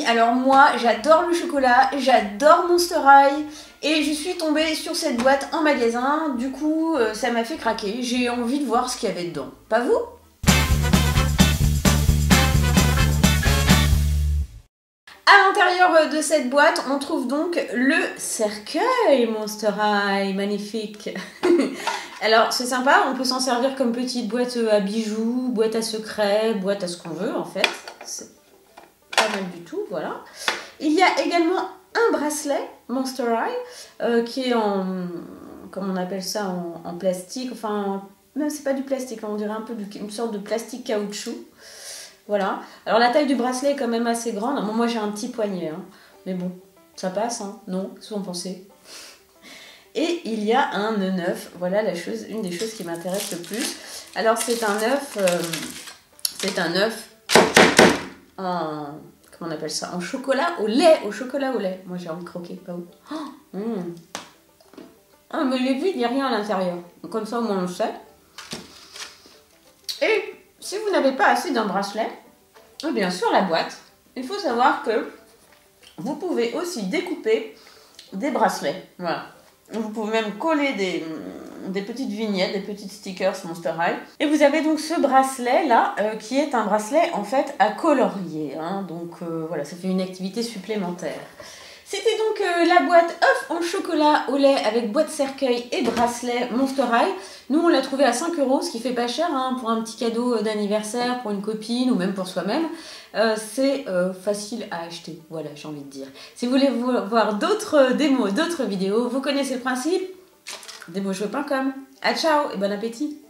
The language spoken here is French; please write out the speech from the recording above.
alors moi j'adore le chocolat, j'adore Monster High et je suis tombée sur cette boîte en magasin, du coup ça m'a fait craquer, j'ai envie de voir ce qu'il y avait dedans, pas vous? À l'intérieur de cette boîte, on trouve donc le cercueil Monster High, magnifique. Alors c'est sympa, on peut s'en servir comme petite boîte à bijoux, boîte à secrets, boîte à ce qu'on veut en fait. C'est pas mal du tout, voilà. Il y a également un bracelet Monster High qui est en, comment on appelle ça, en plastique, enfin, même c'est pas du plastique, on dirait un peu une sorte de plastique caoutchouc. Voilà. Alors la taille du bracelet est quand même assez grande. Bon, moi j'ai un petit poignet, hein. Mais bon, ça passe, hein. Non, qu'est-ce que vous en pensez? Et il y a un œuf. Voilà une des choses qui m'intéresse le plus. Alors c'est un œuf en, comment on appelle ça? En chocolat au lait, Moi j'ai envie de croquer, pas vous? Ah mais il est vide, il n'y a rien à l'intérieur. Comme ça au moins on le sait. Et si vous n'avez pas assez d'un bracelet, eh bien sur la boîte, il faut savoir que vous pouvez aussi découper des bracelets. Voilà. Vous pouvez même coller des petites vignettes, des petites stickers Monster High. Et vous avez donc ce bracelet là, qui est un bracelet en fait à colorier. Hein. Donc voilà, ça fait une activité supplémentaire. C'était donc la boîte œuf en chocolat au lait avec boîte cercueil et bracelet Monster High. Nous, on l'a trouvé à 5 €, ce qui fait pas cher hein, pour un petit cadeau d'anniversaire, pour une copine ou même pour soi-même. C'est facile à acheter, voilà, j'ai envie de dire. Si vous voulez voir d'autres démos, d'autres vidéos, vous connaissez le principe, demojouer.com. Ah ciao et bon appétit!